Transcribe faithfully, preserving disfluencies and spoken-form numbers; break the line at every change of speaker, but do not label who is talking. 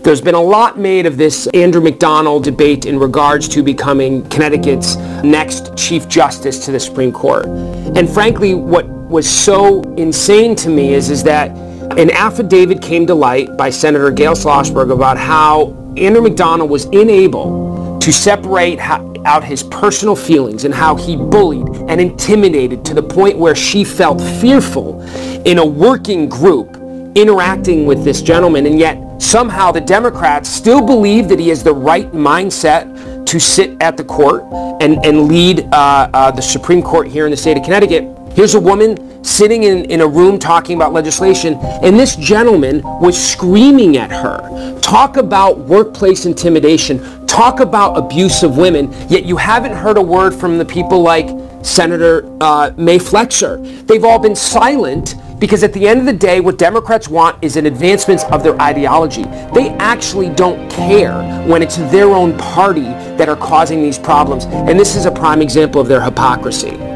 There's been a lot made of this Andrew McDonald debate in regards to becoming Connecticut's next Chief Justice to the Supreme Court. And frankly, what was so insane to me is, is that an affidavit came to light by Senator Gayle Slossberg about how Andrew McDonald was unable to separate out his personal feelings and how he bullied and intimidated to the point where she felt fearful in a working group interacting with this gentleman, and yet somehow the Democrats still believe that he has the right mindset to sit at the court and, and lead uh, uh, the Supreme Court here in the state of Connecticut. Here's a woman sitting in, in a room talking about legislation, and this gentleman was screaming at her. Talk about workplace intimidation. Talk about abuse of women, yet you haven't heard a word from the people like Senator uh, May Flexer. They've all been silent because at the end of the day, what Democrats want is an advancement of their ideology. They actually don't care when it's their own party that are causing these problems, and this is a prime example of their hypocrisy.